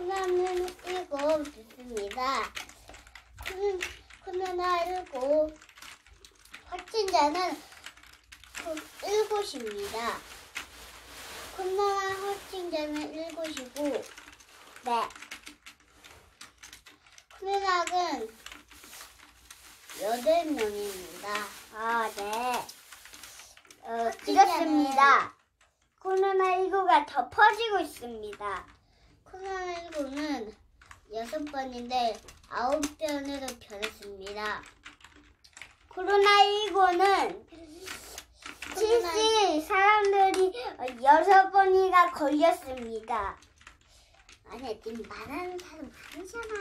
코로나는 7 좋습니다. 코로나 7 확진자는 7입니다. 코로나 확진자는 7이고, 네. 코로나는 8명입니다. 아, 네. 그렇습니다. 코로나19가 더 퍼지고 있습니다. 코로나19는 6번인데 9번으로 변했습니다. 코로나19는 실제 사람들이 6번이나 걸렸습니다. 아니, 지금 말하는 사람 아니잖아.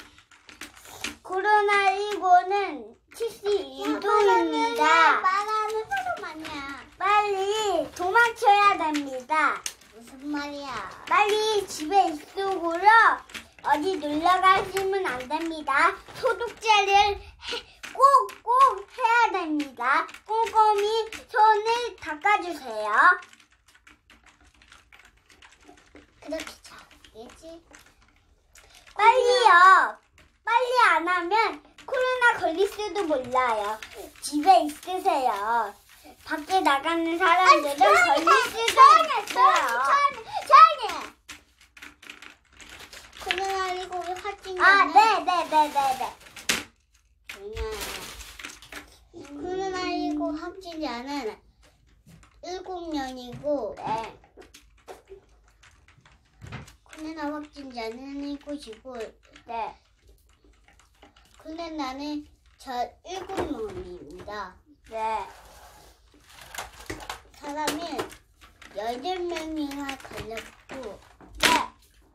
코로나19는 72도입니다. 말하는 사람 아니야. 빨리 도망쳐야 됩니다. 무슨 말이야? 빨리 집에 입속으로 어디 놀러 가시면 안 됩니다. 소독제를 꼭꼭 해야 됩니다. 꼼꼼히 손을 닦아주세요. 그렇게 잘겠지? 빨리요. 빨리 안 하면 코로나 걸릴 수도 몰라요. 집에 있으세요. 밖에 나가는 사람들은 걸릴 수도 있어요. 코로나19 확진자는 아, 네. 코로나19 확진자는 7명이고, 네. 코로나 확진자는 7이고, 네. 코로나는 저 7명입니다. 네. 사람이 8명이나 걸렸고, 네.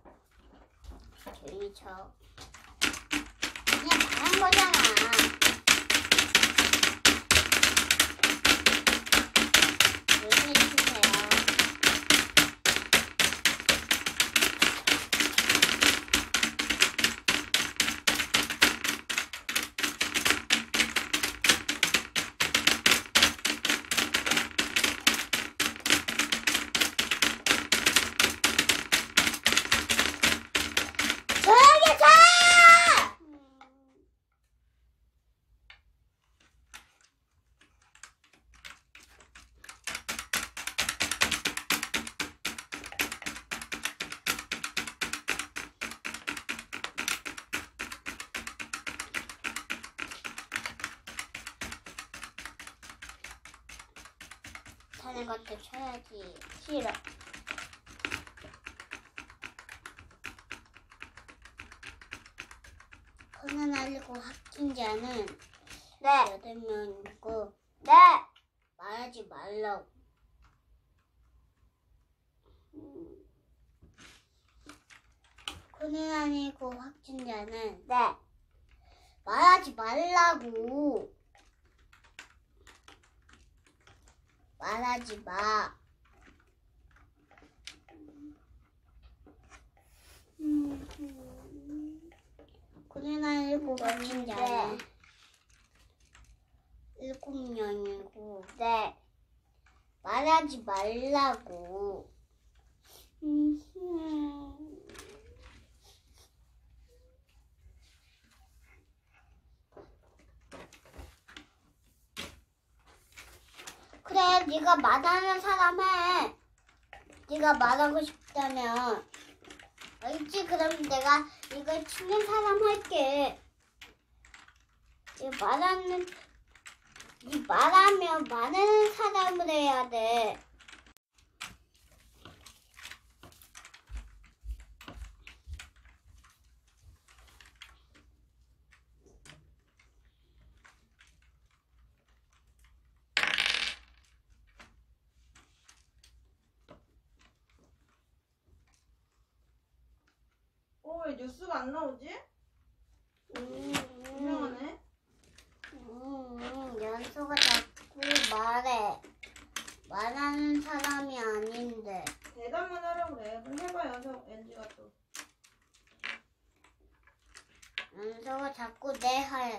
조용히 쳐. 그냥 말한 거잖아. 조용히 해주세요. 조용히 쳐! 자는 것도 쳐야지. 싫어. 코로나19 확진자는 네. 8명이고, 네. 말하지 말라고. 코로나19 확진자는 네. 말하지 말라고. 말하지 마. 코로나19 확진자는 7명이고, 네. 말하지 말라고. 그래, 네가 말하는 사람 해. 네가 말하고 싶다면. 알겠지? 그럼 내가 이걸 치는 사람 할게. 네 말하면 말하는 사람을 해야 돼. 왜 뉴스가 안 나오지? 이상하네. 연수가 자꾸 말해. 말하는 사람이 아닌데. 대답만 하려고 그래. 그럼 해봐, 연지가 또. 연수가 자꾸 내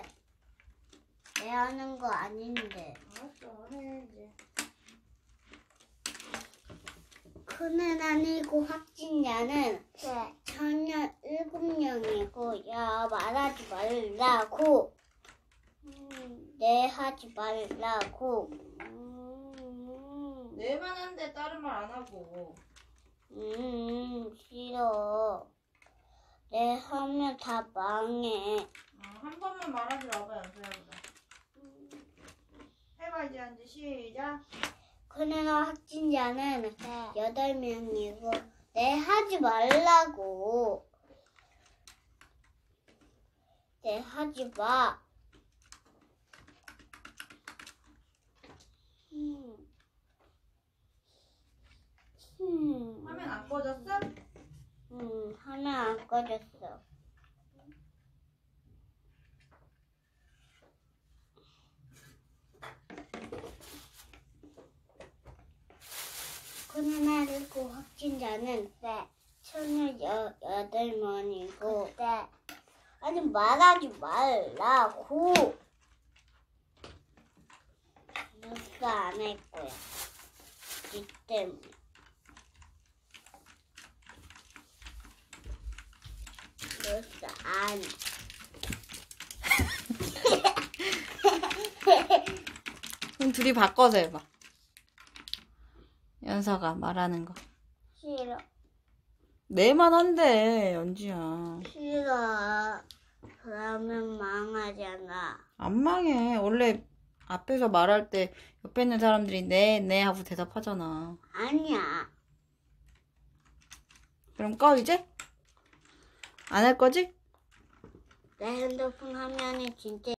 하는 거 아닌데. 알았어, 해야지. 코로나19 확진자는 네. 전년 야, 말하지 말라고. 네, 하지 말라고. 내만 한데 다른 말 안 하고. 싫어. 네, 하면 다 망해. 한 번만 말하지 마봐, 연서야보다. 해봐, 이제 한지 시작. 코로나 확진자는 8명이고, 네, 하지 말라고. 네, 하지 마. 화면 안 꺼졌어? 화면 안 꺼졌어. 코로나19 확진자는 1,008명이고, 아니, 말하지 말라고. 뉴스 안 할 거야. 이 때문에. 뉴스 안. 그럼 둘이 바꿔서 해봐. 연서가 말하는 거. 싫어. 내만 한대, 연지야. 싫어. 그러면 망하잖아. 안 망해. 원래 앞에서 말할 때 옆에 있는 사람들이 네 하고 대답하잖아. 아니야. 그럼 꺼, 이제? 안 할 거지? 내 핸드폰 화면이 진짜